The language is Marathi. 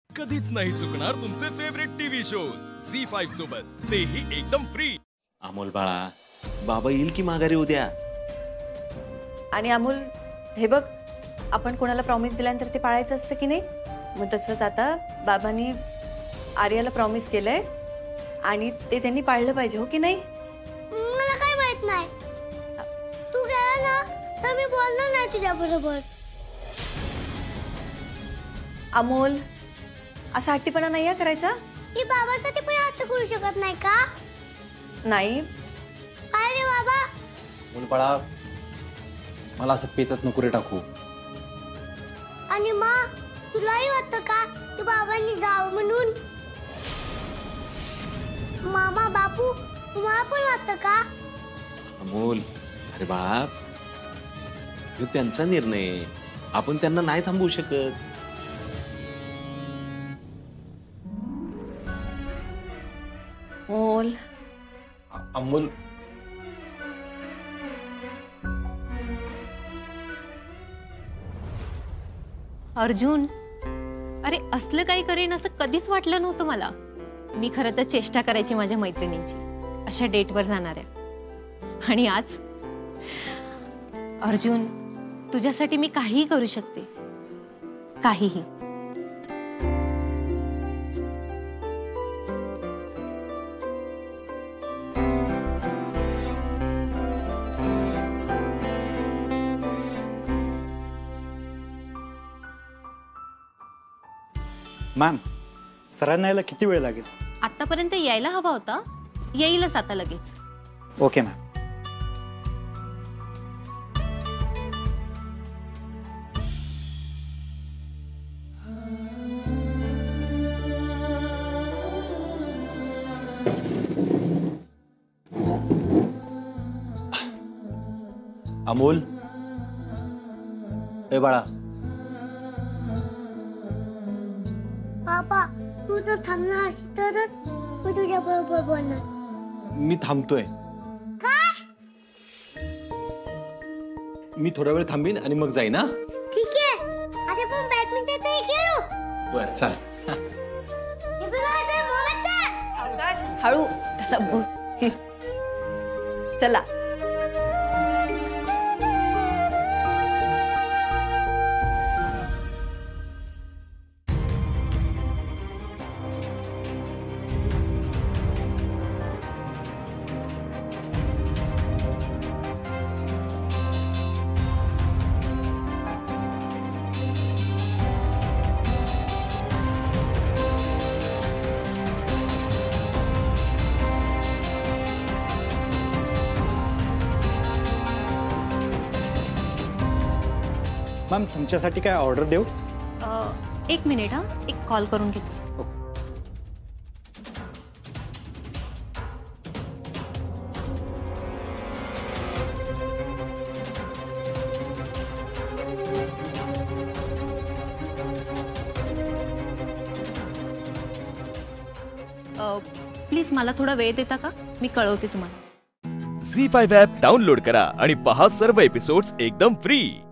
कधीच नाही चुकणार तुमचे फेवरेट टीव्ही शोज झी5 सोबत, तेही एकदम फ्री। अमोल बाळा, बाबा येईल की माघारी उद्या। आणि अमोल, हे बघ, आपण कोणाला प्रॉमिस दिल्यानंतर ते पाळायचं असतं की नाही? मग तसंच आता बाबांनी आर्याला प्रॉमिस केलंय आणि ते त्यांनी पाळलं पाहिजे, हो की नाही? मला काय माहित नाही, तू गेला ना तर मी बोलणार नाही तुझ्या बरोबर। अमोल, असा हट्टीपणा नाही करायचा। मी बाबासाठी पण असं करू शकत नाही का? नाही। काय रे बाबा? अमोल बाळा, मला असं पेचत नको रे टाकू। आणि मग तुलाही वाटतं का की बाबांनी जावं म्हणून? मामा बापू, तुम्हाला पण वाटतं का? अमोल, अरे बाळा, तो त्यांचा निर्णय, आपण त्यांना नाही थांबवू शकत। अमोल, अमोल, अर्जुन, अरे असलं काही करेन असं कधीच वाटलं नव्हतं मला। मी खरं तर चेष्टा करायची माझ्या मैत्रिणींची, अशा डेटवर जाणाऱ्या। आणि आज अर्जुन, तुझ्यासाठी मी काहीही करू शकते, काहीही। मॅम, सरांना यायला किती वेळ लागेल? आतापर्यंत यायला हवा होता, येईलच आता लगेच। Okay ma'am. अमोल, ए बाळा, बाबा तू जर थांबणार असेल तरच मी तुझ्या बरोबर बोलणार। मी थांबतोय। काय? मी थोडा वेळ थांबीन आणि मग जाईन ना। ठीक आहे, आता पण बॅडमिंटन तरी खेळू। बरं, चल। हे बघ माझं मोबाईल, हळू, त्याला बोल। चला। मॅम, तुमच्यासाठी काय ऑर्डर देऊ? एक मिनिट, हा, एक कॉल करून घेते। प्लीज मला थोडा वेळ देता का? मी कळवते तुम्हाला। झी5 ॲप डाउनलोड करा आणि पहा सर्व एपिसोड्स एकदम फ्री।